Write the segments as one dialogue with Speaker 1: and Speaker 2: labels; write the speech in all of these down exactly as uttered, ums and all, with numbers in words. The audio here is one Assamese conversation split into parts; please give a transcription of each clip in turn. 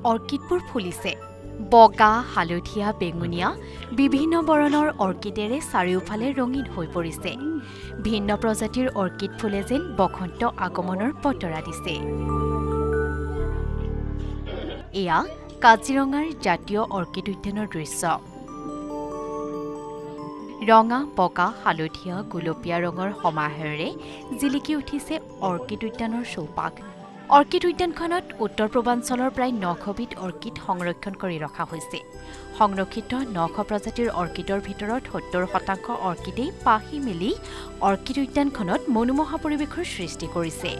Speaker 1: অৰ্কিডবোৰ ফুলিছে বগা হালধীয়া বেঙুনীয়া বিভিন্ন বৰণৰ অৰ্কিডেৰে চাৰিওফালে ৰঙীন হৈ পৰিছে ভিন্ন প্ৰজাতিৰ অৰ্কিড ফুলে যেন বসন্ত আগমনৰ পতৰা দিছে এয়া কাজিৰঙাৰ জাতীয় অৰ্কিড উদ্যানৰ দৃশ্য ৰঙা বগা হালধীয়া গুলপীয়া ৰঙৰ সমাহাৰেৰে জিলিকি উঠিছে অৰ্কিড উদ্যানৰ চৌপাশ অৰ্কিড উদ্যানখনত উত্তৰ পূৰ্বাঞ্চলৰ প্ৰায় নশ বিধ অৰ্কিড সংৰক্ষণ কৰি ৰখা হৈছে সংৰক্ষিত নশ প্ৰজাতিৰ অৰ্কিডৰ ভিতৰত সত্তৰ শতাংশ অৰ্কিডেই পাহি মেলি অৰ্কিড উদ্যানখনত মনোমোহা পৰিৱেশৰ সৃষ্টি কৰিছে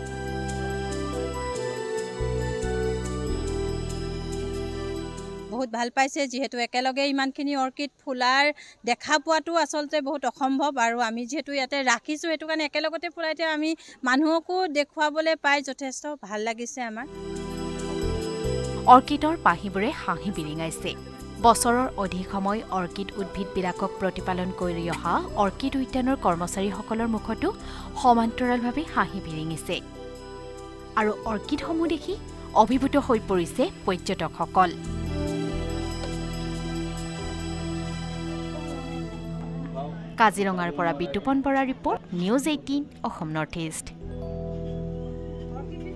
Speaker 2: বহুত ভাল পাইছে যেহেতু একেলগে ইমানখিনি অৰ্কিড ফুলাৰ দেখা পোৱাটো আসলতে বহুত অসম্ভৱ আৰু আমি যেহেতু ইয়াতে ৰাখিছো এটো কাৰণে একেলগতে ফুলাইতে আমি মানুহকো দেখুৱাবলৈ পাই যথেষ্ট ভাল লাগিছে আমাৰ
Speaker 1: অৰ্কিডৰ পাহিবোৰে হাঁহি বিৰিঙাইছে বছৰৰ অধিক সময় অৰ্কিড উদ্ভিদবিলাকক প্ৰতিপালন কৰি অহা অৰ্কিড উদ্যানৰ কৰ্মচাৰীসকলৰ মুখতো সমান্তৰালভাৱে হাঁহি বিৰিঙিছে আৰু অৰ্কিডসমূহ দেখি অভিভূত হৈ পৰিছে পৰ্যটকসকল কাজিৰঙাৰ পৰা Bitupan Bora report news eighteen Assam North east